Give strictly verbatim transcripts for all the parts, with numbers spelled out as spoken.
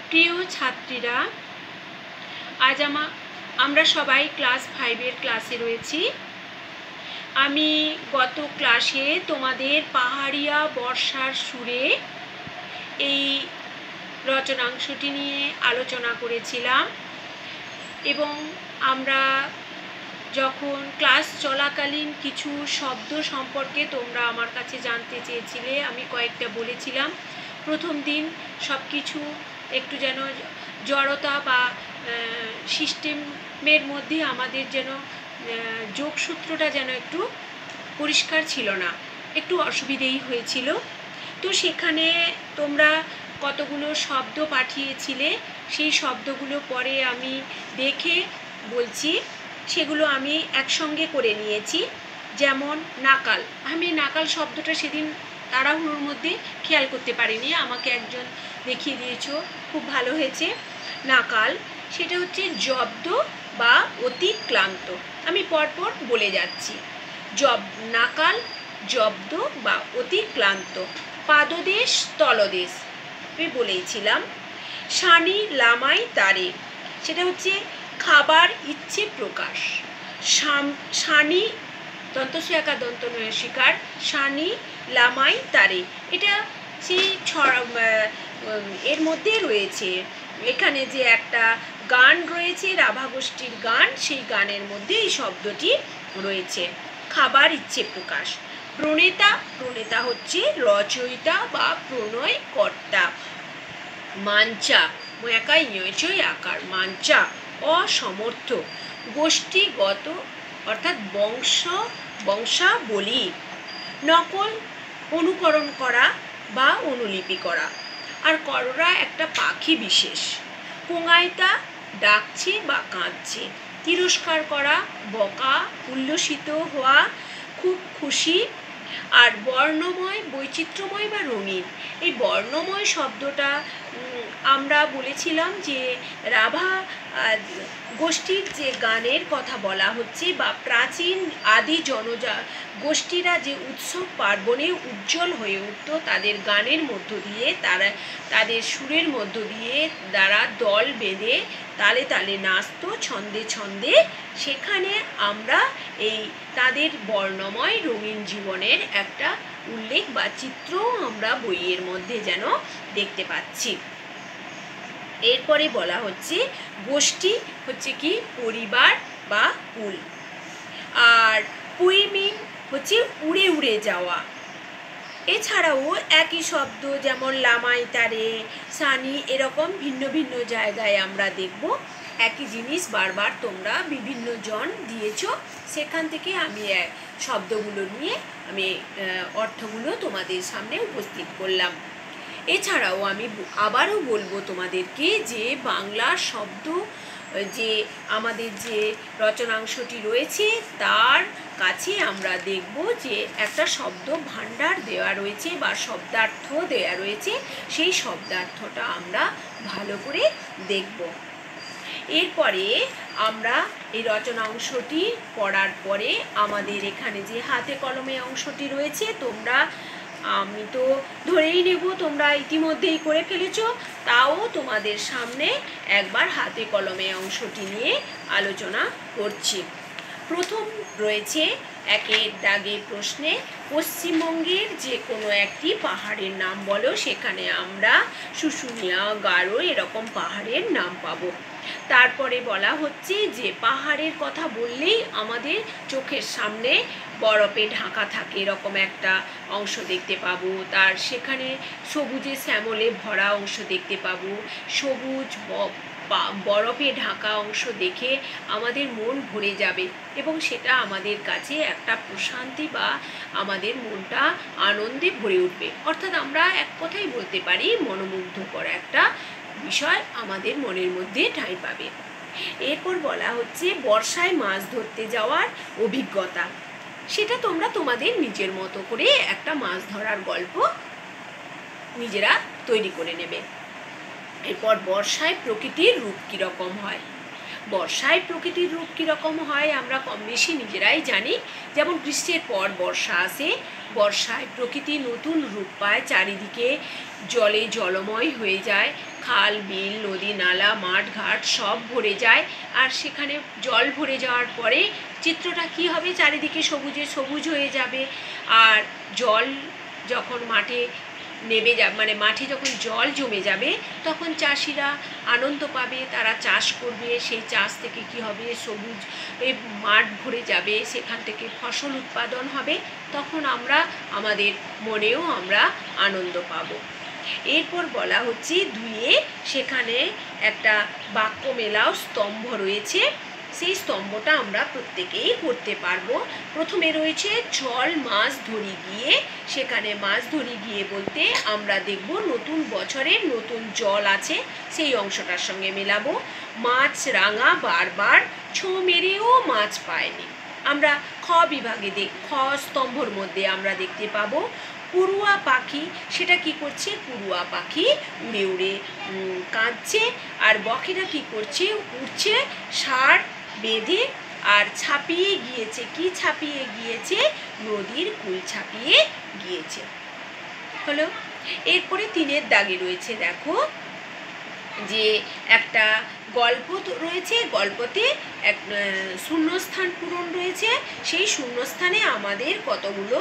প্রিয় ছাত্রীরা, আজ আমা আমরা সবাই ক্লাস ফাইভের ক্লাসে রয়েছি। আমি গত ক্লাসে তোমাদের পাহাড়িয়া বর্ষার সুরে এই রচনাংশটি নিয়ে আলোচনা করেছিলাম এবং আমরা যখন ক্লাস চলাকালীন কিছু শব্দ সম্পর্কে তোমরা আমার কাছে জানতে চেয়েছিলে, আমি কয়েকটা বলেছিলাম। প্রথম দিন সব কিছু একটু যেন জড়তা বা সিস্টেমের মধ্যে আমাদের যেন যোগসূত্রটা যেন একটু পরিষ্কার ছিল না, একটু অসুবিধেই হয়েছিল। তো সেখানে তোমরা কতগুলো শব্দ পাঠিয়েছিলে, সেই শব্দগুলো পরে আমি দেখে বলছি, সেগুলো আমি একসঙ্গে করে নিয়েছি। যেমন নাকাল, আমি নাকাল শব্দটা সেদিন তাড়াহুড়োর মধ্যে খেয়াল করতে পারিনি, আমাকে একজন দেখিয়ে দিয়েছো, খুব ভালো হয়েছে। নাকাল সেটা হচ্ছে জব্দ বা অতি ক্লান্ত। আমি পরপর বলে যাচ্ছি। জব নাকাল, জব্দ বা অতি ক্লান্ত। পাদদেশ, তলদেশ আমি বলেইছিলাম। সানি লামাই তারে, সেটা হচ্ছে খাবার ইচ্ছে প্রকাশ। সানি দন্তস্বয়াকার দন্ত নয়সিকার, সানি লামাই তারে, এটা সেই এর মধ্যে রয়েছে। এখানে যে একটা গান রয়েছে, রাভা গোষ্ঠীর গান, সেই গানের মধ্যে এই শব্দটি রয়েছে, খাবার ইচ্ছে প্রকাশ। প্রণেতা, প্রণেতা হচ্ছে রচয়িতা বা প্রণয়কর্তা। মাঞ্চা, একাই ইয়চয় আকার, মাঞ্চা অসমর্থ। গোষ্ঠীগত অর্থাৎ বংশ বংশাবলী। নকল অনুকরণ করা বা অনুলিপি করা। আর কররা একটা পাখি বিশেষ। কোঙায়তা ডাকছে বা কাঁদছে। তিরস্কার করা, বকা, উল্লসিত হওয়া, খুব খুশি। আর বর্ণময়, বৈচিত্র্যময় বা রঙিন। এই বর্ণময় শব্দটা আমরা বলেছিলাম যে রাভা গোষ্ঠীর যে গানের কথা বলা হচ্ছে বা প্রাচীন আদি জনজা গোষ্ঠীরা যে উৎসব পার্বণে উজ্জ্বল হয়ে উঠত তাদের গানের মধ্য দিয়ে, তারা তাদের সুরের মধ্য দিয়ে তারা দল বেঁধে তালে তালে নাচত, ছন্দে ছন্দে। সেখানে আমরা এই তাদের বর্ণময় রঙিন জীবনের একটা উল্লেখ বা চিত্র আমরা বইয়ের মধ্যে যেন দেখতে পাচ্ছি। এরপরে বলা হচ্ছে গোষ্ঠী হচ্ছে কি পরিবার বা কুল। আর পুইমিন হচ্ছে উড়ে উড়ে যাওয়া। এছাড়াও একই শব্দ যেমন লামাই তারে, সানি, এরকম ভিন্ন ভিন্ন জায়গায় আমরা দেখব। একই জিনিস বারবার তোমরা বিভিন্ন জন দিয়েছ, সেখান থেকে আমি শব্দগুলো নিয়ে আমি অর্থগুলো তোমাদের সামনে উপস্থিত করলাম। এছাড়াও আমি আবারও বলবো তোমাদেরকে যে বাংলা শব্দ যে আমাদের যে রচনাংশটি রয়েছে তার কাছে আমরা দেখব যে একটা শব্দ ভাণ্ডার দেওয়া রয়েছে বা শব্দার্থ দেওয়া রয়েছে, সেই শব্দার্থটা আমরা ভালো করে দেখব। এরপরে আমরা এই রচনাংশটি পড়ার পরে আমাদের এখানে যে হাতে কলমে অংশটি রয়েছে, তোমরা আমি তো ধরেই নেব তোমরা ইতিমধ্যেই করে ফেলেছো, তাও তোমাদের সামনে একবার হাতে কলমে অংশটি নিয়ে আলোচনা করছি। প্রথম রয়েছে একের দাগে প্রশ্নে, পশ্চিমবঙ্গের যে কোনো একটি পাহাড়ের নাম বলো। সেখানে আমরা শুশুনিয়া, গারো এরকম পাহাড়ের নাম পাবো। তারপরে বলা হচ্ছে যে পাহাড়ের কথা বললেই আমাদের চোখের সামনে বরফে ঢাকা থাকে এরকম একটা অংশ দেখতে পাবো। তার সেখানে সবুজে শ্যামলে ভরা অংশ দেখতে পাবো। সবুজ বরফে ঢাকা অংশ দেখে আমাদের মন ভরে যাবে এবং সেটা আমাদের কাছে একটা প্রশান্তি বা আমাদের মনটা আনন্দে ভরে উঠবে। অর্থাৎ আমরা এক কথাই বলতে পারি মনোমুগ্ধকর একটা বিষয় আমাদের মনের মধ্যে ঠাঁই পাবে। এরপর বলা হচ্ছে বর্ষায় মাছ ধরতে যাওয়ার অভিজ্ঞতা। সেটা তোমরা তোমাদের নিজের মতো করে একটা মাছ ধরার গল্প নিজেরা তৈরি করে নেবে। এরপর বর্ষায় প্রকৃতির রূপ কীরকম হয়। বর্ষায় প্রকৃতির রূপ কীরকম হয় আমরা কম বেশি নিজেরাই জানি। যেমন গ্রীষ্মের পর বর্ষা আসে, বর্ষায় প্রকৃতি নতুন রূপ পায়, চারিদিকে জলে জলময় হয়ে যায়, খাল বিল নদী নালা মাঠ ঘাট সব ভরে যায়। আর সেখানে জল ভরে যাওয়ার পরে চিত্রটা কি হবে, চারিদিকে সবুজে সবুজ হয়ে যাবে। আর জল যখন মাঠে নেমে যাবে, মানে মাঠে যখন জল জমে যাবে, তখন চাষিরা আনন্দ পাবে, তারা চাষ করবে, সেই চাষ থেকে কি হবে, সবুজ এই মাঠ ভরে যাবে, সেখান থেকে ফসল উৎপাদন হবে, তখন আমরা আমাদের মনেও আমরা আনন্দ পাবো। এরপর বলা হচ্ছে দুইয়ে সেখানে একটা বাক্য মেলাও স্তম্ভ রয়েছে, সেই স্তম্ভটা আমরা প্রত্যেকেই করতে পারবো। প্রথমে রয়েছে চল মাছ ধরি গিয়ে, সেখানে মাছ ধরি গিয়ে বলতে আমরা দেখব নতুন বছরের নতুন জল আছে, সেই অংশটার সঙ্গে মেলাবো। মাছ রাঙা বারবার ছো মেরেও মাছ পায়নি, আমরা খ বিভাগে দেখ খ স্তম্ভর মধ্যে আমরা দেখতে পাবো কুড়ুয়া পাখি, সেটা কি করছে, কুড়ুয়া পাখি উড়ে উড়ে কাঁদছে, আর বকেরা কি করছে, উড়ছে ষাঁড় বেঁধে, আর ছাপিয়ে গিয়েছে, কি ছাপিয়ে গিয়েছে, নদীর কূল ছাপিয়ে গিয়েছে। হলো। এরপরে তিনের দাগে রয়েছে দেখো যে একটা গল্প রয়েছে, গল্পতে এক শূন্যস্থান পূরণ রয়েছে, সেই শূন্যস্থানে আমাদের কতগুলো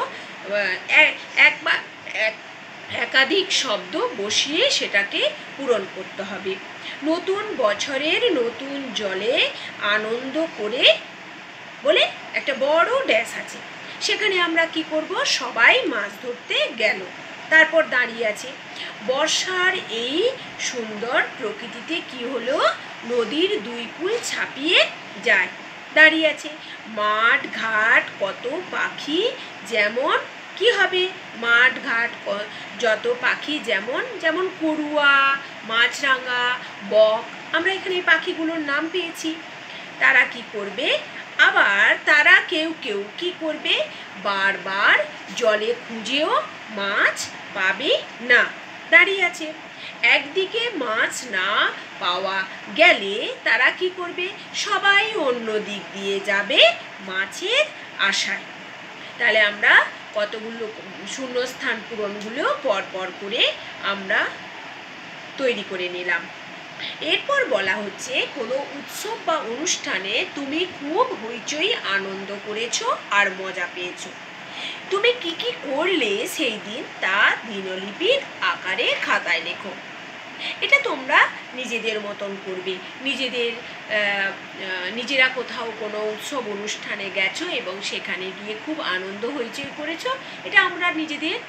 এক বা এক একাধিক শব্দ বসিয়ে সেটাকে পূরণ করতে হবে। নতুন বছরের নতুন জলে আনন্দ করে বলে একটা বড় ড্যাশ আছে, সেখানে আমরা কি করব, সবাই মাছ ধরতে গেল। তারপর দাঁড়িয়ে আছে বর্ষার এই সুন্দর প্রকৃতিতে কি হলো, নদীর দুই কূল ছাপিয়ে যায়। দাঁড়িয়ে আছে মাঠ ঘাট কত পাখি, যেমন কি হবে, মাঠ ঘাট যত পাখি যেমন যেমন কুড়ুয়া, মাছরাঙা, বক, আমরা এখানে এই পাখিগুলোর নাম পেয়েছি। তারা কি করবে, আবার তারা কেউ কেউ কি করবে, বারবার জলে খুঁজেও মাছ পাবে না। দাঁড়িয়ে আছে একদিকে মাছ না পাওয়া গেলে তারা কি করবে, সবাই অন্য দিক দিয়ে যাবে মাছের আশায়। তাহলে আমরা কতগুলো শূন্যস্থান পূরণগুলো পর পর করে আমরা তৈরি করে নিলাম। এরপর বলা হচ্ছে কোনো উৎসব বা অনুষ্ঠানে তুমি খুব হইচই আনন্দ করেছো আর মজা পেয়েছো, তুমি কি কি করলে সেই দিন তা দিনলিপির আকারে খাতায় লেখো। এটা তোমরা নিজেদের মতন করবে, নিজেদের নিজেরা কোথাও কোনো উৎসব অনুষ্ঠানে গেছো এবং সেখানে গিয়ে খুব আনন্দ হইচই করেছো, এটা আমরা নিজেদের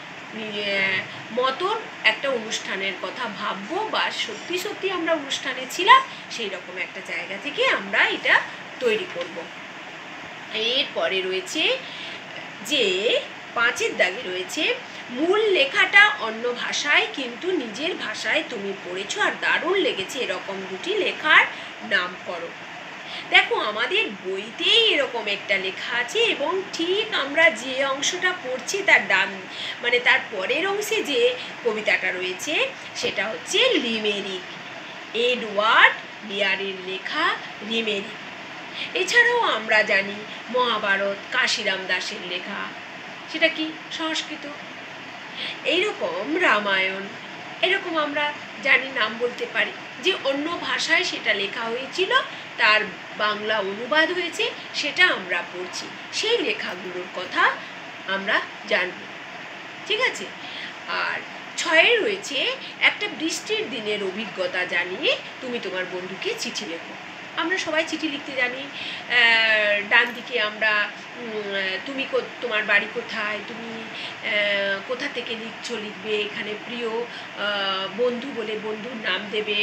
মতন একটা অনুষ্ঠানের কথা ভাববো, বা সত্যি সত্যি আমরা অনুষ্ঠানে ছিলাম সেই রকম একটা জায়গা থেকে আমরা এটা তৈরি করব। এরপরে রয়েছে যে পাঁচের দাগে রয়েছে মূল লেখাটা অন্য ভাষায় কিন্তু নিজের ভাষায় তুমি পড়েছো আর দারুণ লেগেছে, এরকম দুটি লেখার নাম করো। দেখো আমাদের বইতেই এরকম একটা লেখা আছে এবং ঠিক আমরা যে অংশটা পড়ছি তার ডান মানে তার পরের অংশে যে কবিতাটা রয়েছে সেটা হচ্ছে লিমেরিক, এডওয়ার্ড লিয়ারের লেখা লিমেরিক। এছাড়াও আমরা জানি মহাভারত কাশিরাম দাসের লেখা, সেটা কি সংস্কৃত। এইরকম রামায়ণ, এরকম আমরা জানি, নাম বলতে পারি, যে অন্য ভাষায় সেটা লেখা হয়েছিল, তার বাংলা অনুবাদ হয়েছে, সেটা আমরা পড়ছি, সেই লেখাগুলোর কথা আমরা জানব। ঠিক আছে। আর ছয়ে রয়েছে একটা বৃষ্টির দিনের অভিজ্ঞতা জানিয়ে তুমি তোমার বন্ধুকে চিঠি লেখো। আমরা সবাই চিঠি লিখতে জানি। ডান দিকে আমরা তুমি তোমার বাড়ি কোথায়, তুমি কোথা থেকে লিখছো লিখবে, এখানে প্রিয় বন্ধু বলে বন্ধুর নাম দেবে,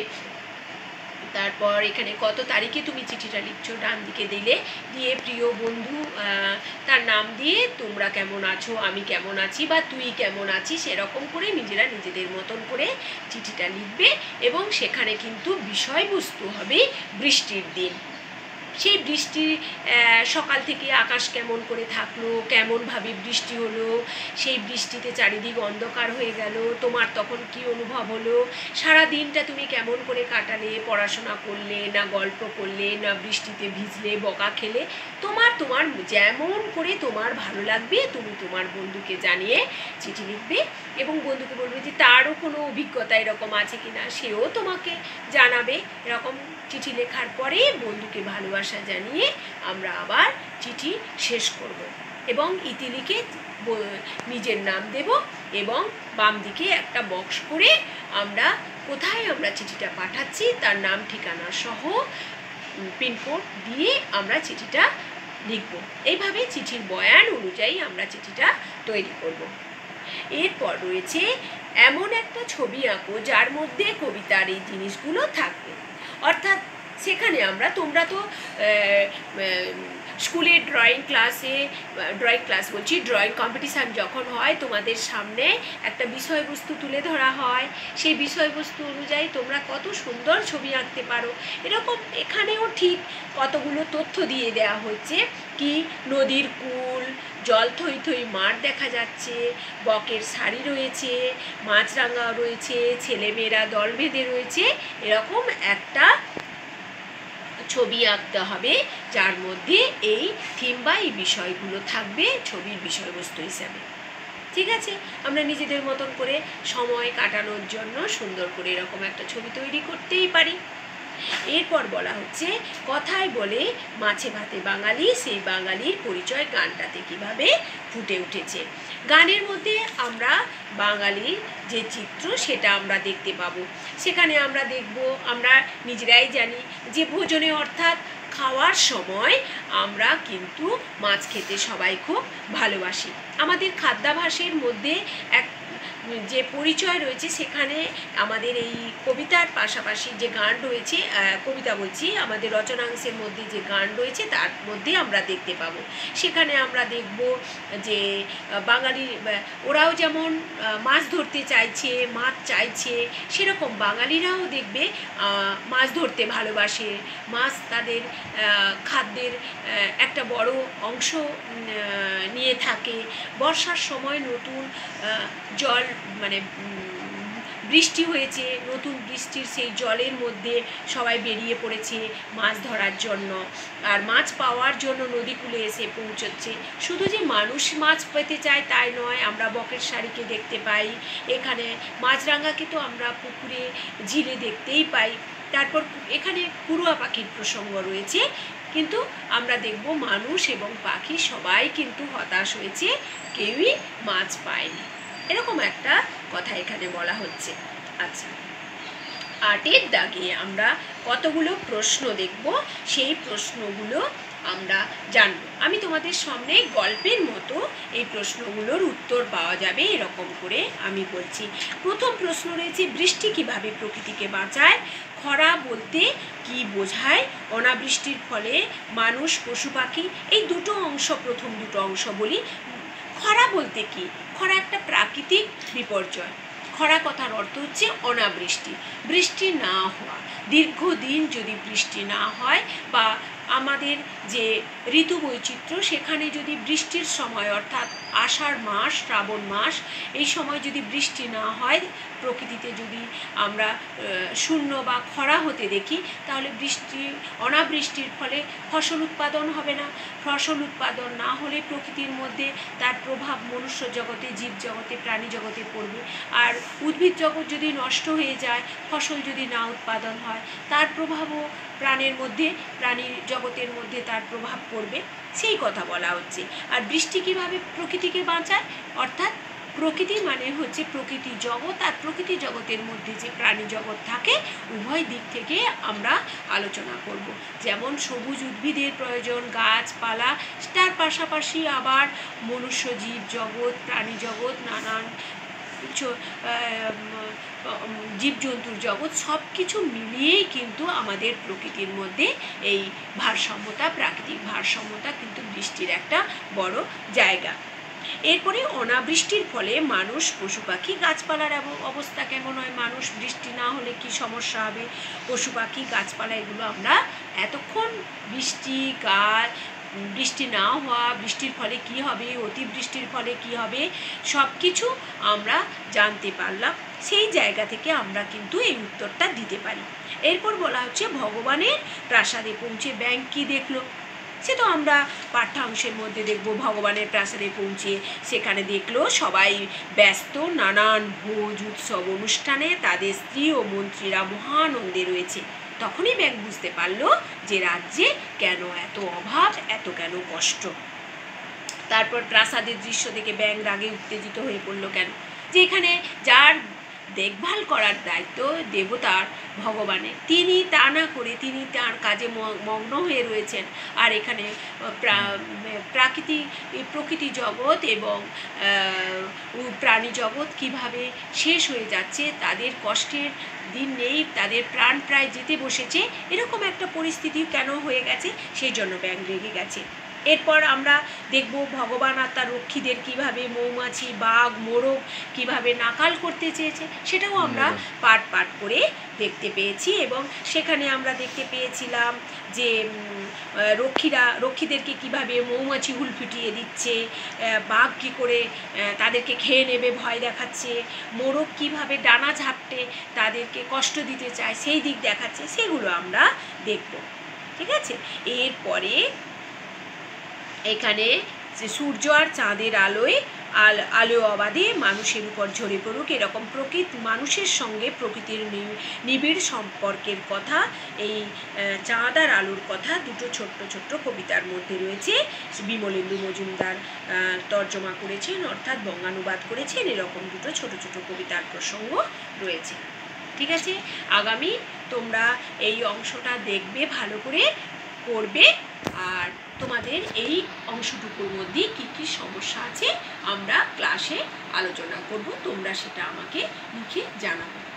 তারপর এখানে কত তারিখে তুমি চিঠিটা লিখছো ডান দিকে দিলে, দিয়ে প্রিয় বন্ধু তার নাম দিয়ে তোমরা কেমন আছো, আমি কেমন আছি, বা তুই কেমন আছিস, এরকম করে নিজেরা নিজেদের মতন করে চিঠিটা লিখবে এবং সেখানে কিন্তু বিষয়বস্তু হবে বৃষ্টির দিন। সেই বৃষ্টি সকাল থেকে আকাশ কেমন করে থাকলো, কেমনভাবে বৃষ্টি হলো, সেই বৃষ্টিতে চারিদিক অন্ধকার হয়ে গেল, তোমার তখন কি অনুভব হলো, সারা দিনটা তুমি কেমন করে কাটালে, পড়াশোনা করলে না গল্প করলে না বৃষ্টিতে ভিজলে বকা খেলে, তোমার তোমার যেমন করে তোমার ভালো লাগবে তুমি তোমার বন্ধুকে জানিয়ে চিঠি লিখবে এবং বন্ধুকে বলবে যে তারও কোনো অভিজ্ঞতা এরকম আছে কিনা, সেও তোমাকে জানাবে। এরকম চিঠি লেখার পরে বন্ধুকে ভালোবাসা জানিয়ে আমরা আবার চিঠি শেষ করব এবং ইতি লিখে নিজের নাম দেব এবং বাম দিকে একটা বক্স করে আমরা কোথায় আমরা চিঠিটা পাঠাচ্ছি তার নাম ঠিকানা সহ পিনকোড দিয়ে আমরা চিঠিটা লিখব। এইভাবে চিঠির বয়ান অনুযায়ী আমরা চিঠিটা তৈরি করব। এরপর রয়েছে এমন একটা ছবি আঁকো যার মধ্যে কবিতার এই জিনিসগুলো থাকবে। অর্থাৎ সেখানে আমরা, তোমরা তো স্কুলের ড্রয়িং ক্লাসে ড্রয়িং ক্লাস বলছি ড্রয়িং কম্পিটিশান যখন হয় তোমাদের সামনে একটা বিষয়বস্তু তুলে ধরা হয়, সেই বিষয়বস্তু অনুযায়ী তোমরা কত সুন্দর ছবি আঁকতে পারো। এরকম এখানেও ঠিক কতগুলো তথ্য দিয়ে দেওয়া হচ্ছে, কি নদীর কূল, জল থই থই মাঠ দেখা যাচ্ছে, বকের শাড়ি রয়েছে, মাছরাঙা রয়েছে, ছেলেমেয়েরা দল বেঁধে রয়েছে, এরকম একটা ছবি আঁকতে হবে যার মধ্যে এই থিম বা এই বিষয়গুলো থাকবে ছবির বিষয়বস্তু হিসাবে। ঠিক আছে, আমরা নিজেদের মতন করে সময় কাটানোর জন্য সুন্দর করে এরকম একটা ছবি তৈরি করতেই পারি। এরপর বলা হচ্ছে কথায় বলে মাছে ভাতে বাঙালি, সেই বাঙালির পরিচয় গানটাতে কিভাবে ফুটে উঠেছে। গানের মধ্যে আমরা বাঙালির যে চিত্র সেটা আমরা দেখতে পাবো। সেখানে আমরা দেখব, আমরা নিজেরাই জানি যে ভোজনে অর্থাৎ খাওয়ার সময় আমরা কিন্তু মাছ খেতে সবাই খুব ভালোবাসি। আমাদের খাদ্যাভ্যাসের মধ্যে এক যে পরিচয় রয়েছে, সেখানে আমাদের এই কবিতার পাশাপাশি যে গান রয়েছে, কবিতা বলছি আমাদের রচনাংশের মধ্যে যে গান রয়েছে তার মধ্যে আমরা দেখতে পাবো। সেখানে আমরা দেখব যে বাঙালির, ওরাও যেমন মাছ ধরতে চাইছে, মাছ চাইছে, সেরকম বাঙালিরাও দেখবে মাছ ধরতে ভালোবাসে, মাছ তাদের খাদ্যের একটা বড় অংশ নিয়ে থাকে। বর্ষার সময় নতুন জল মানে বৃষ্টি হয়েছে, নতুন বৃষ্টির সেই জলের মধ্যে সবাই বেরিয়ে পড়েছে মাছ ধরার জন্য, আর মাছ পাওয়ার জন্য নদীকূলে এসে পৌঁছচ্ছে। শুধু যে মানুষ মাছ পেতে চায় তাই নয়, আমরা বকের শাড়িকে দেখতে পাই, এখানে মাছরাঙাকে তো আমরা পুকুরে ঝিলে দেখতেই পাই। তারপর এখানে কুড়ুয়া পাখির প্রসঙ্গ রয়েছে, কিন্তু আমরা দেখব মানুষ এবং পাখি সবাই কিন্তু হতাশ হয়েছে, কেউই মাছ পায়নি, এরকম একটা কথা এখানে বলা হচ্ছে। আচ্ছা, আটের দাগে আমরা কতগুলো প্রশ্ন দেখব, সেই প্রশ্নগুলো আমরা জানব। আমি তোমাদের সামনে গল্পের মতো এই প্রশ্নগুলোর উত্তর পাওয়া যাবে এরকম করে আমি বলছি। প্রথম প্রশ্ন রয়েছে, বৃষ্টি কিভাবে প্রকৃতিকে বাঁচায়? খরা বলতে কি বোঝায়? অনাবৃষ্টির ফলে মানুষ, পশু পাখি, এই দুটো অংশ, প্রথম দুটো অংশ বলি। খরা বলতে কি? খরা একটা প্রাকৃতিক বিপর্যয়। খরা কথার অর্থ হচ্ছে অনাবৃষ্টি, বৃষ্টি না হওয়া। দীর্ঘদিন যদি বৃষ্টি না হয় বা আমাদের যে ঋতু বৈচিত্র্য, সেখানে যদি বৃষ্টির সময় অর্থাৎ আষাঢ় মাস, শ্রাবণ মাস, এই সময় যদি বৃষ্টি না হয়, প্রকৃতিতে যদি আমরা শূন্য বা খরা হতে দেখি, তাহলে বৃষ্টি অনাবৃষ্টির ফলে ফসল উৎপাদন হবে না। ফসল উৎপাদন না হলে প্রকৃতির মধ্যে তার প্রভাব মনুষ্য জগতে, জীব জগতে, প্রাণী জগতে পড়বে। আর উদ্ভিদ জগৎ যদি নষ্ট হয়ে যায়, ফসল যদি না উৎপাদন হয়, তার প্রভাবও প্রাণের মধ্যে, প্রাণী জগতের মধ্যে তার প্রভাব পড়বে, সেই কথা বলা হচ্ছে। আর বৃষ্টি কীভাবে প্রকৃতিকে বাঁচায়? অর্থাৎ প্রকৃতি মানে হচ্ছে প্রকৃতি জগৎ, আর প্রকৃতি জগতের মধ্যে যে প্রাণী জগৎ থাকে, উভয় দিক থেকে আমরা আলোচনা করব। যেমন সবুজ উদ্ভিদের প্রয়োজন, গাছপালা, তার পাশাপাশি আবার মনুষ্য, জীব জগৎ, প্রাণী জগৎ, নানান জীবজন্তুর জগৎ, সব কিছু মিলিয়েই কিন্তু আমাদের প্রকৃতির মধ্যে এই ভারসাম্যতা, প্রাকৃতিক ভারসাম্যতা কিন্তু বৃষ্টির একটা বড় জায়গা। এরপরে অনাবৃষ্টির ফলে মানুষ, পশু পাখি, গাছপালার অবস্থা কেমন হয়? মানুষ মানুষ বৃষ্টি না হলে কি সমস্যা হবে, পশু পাখি গাছপালা এগুলো আমরা এতক্ষণ বৃষ্টি গাছ বৃষ্টি না হওয়া, বৃষ্টির ফলে কি হবে, অতিবৃষ্টির ফলে কি হবে, সব কিছু আমরা জানতে পারলাম। সেই জায়গা থেকে আমরা কিন্তু এই উত্তরটা দিতে পারি। এরপর বলা হচ্ছে ভগবানের প্রাসাদে পৌঁছে ব্যাঙ কি দেখলো, সে তো আমরা পাঠ্যাংশের মধ্যে দেখব। ভগবানের প্রাসাদে পৌঁছে সেখানে দেখলো সবাই ব্যস্ত নানান ভোজ উৎসব অনুষ্ঠানে, তাদের স্ত্রী ও মন্ত্রীরা মহানন্দে রয়েছে। তখনই ব্যাঙ বুঝতে পারলো যে রাজ্যে কেন এত অভাব, এত কেন কষ্ট। তারপর প্রাসাদের দৃশ্য দেখে ব্যাঙ রাগে উত্তেজিত হয়ে পড়লো কেন, যে এখানে যার দেখভাল করার দায়িত্ব দেবতার ভগবানের, তিনি তা না করে তিনি তার কাজে মগ্ন হয়ে রয়েছেন। আর এখানে প্রাকৃতিক প্রকৃতি জগৎ এবং প্রাণী জগৎ কিভাবে শেষ হয়ে যাচ্ছে, তাদের কষ্টের দিন নেই, তাদের প্রাণ প্রায় যেতে বসেছে, এরকম একটা পরিস্থিতি কেন হয়ে গেছে, সেই জন্য ব্যাঙ রেগে গেছে। এরপর আমরা দেখব ভগবান আর তার রক্ষীদের কিভাবে মৌমাছি বাঘ মোরগ কিভাবে নাকাল করতে চেয়েছে, সেটাও আমরা পাঠ পাঠ করে দেখতে পেয়েছি। এবং সেখানে আমরা দেখতে পেয়েছিলাম যে রক্ষীরা রক্ষীদেরকে কিভাবে মৌমাছি হুল ফুটিয়ে দিচ্ছে, বাঘ কী করে তাদেরকে খেয়ে নেবে ভয় দেখাচ্ছে, মোরগ কিভাবে ডানা ঝাপটে তাদেরকে কষ্ট দিতে চায় সেই দিক দেখাচ্ছে, সেগুলো আমরা দেখব। ঠিক আছে, এরপরে এখানে যে সূর্য আর চাঁদের আলোয় আল আলো অবাধে মানুষের উপর ঝরে পড়ুক, এরকম প্রকৃতি মানুষের সঙ্গে প্রকৃতির নিবিড় সম্পর্কের কথা এই চাঁদ আর আলোর কথা দুটো ছোট্ট ছোট্ট কবিতার মধ্যে রয়েছে। বিমলেন্দু মজুমদার তর্জমা করেছেন, অর্থাৎ বঙ্গানুবাদ করেছেন। এরকম দুটো ছোট ছোট কবিতার প্রসঙ্গ রয়েছে। ঠিক আছে, আগামী তোমরা এই অংশটা দেখবে, ভালো করে পড়বে, আর তোমাদের এই অংশটুকুর মধ্যে কী কী সমস্যা আছে আমরা ক্লাসে আলোচনা করব, তোমরা সেটা আমাকে লিখে জানাবে।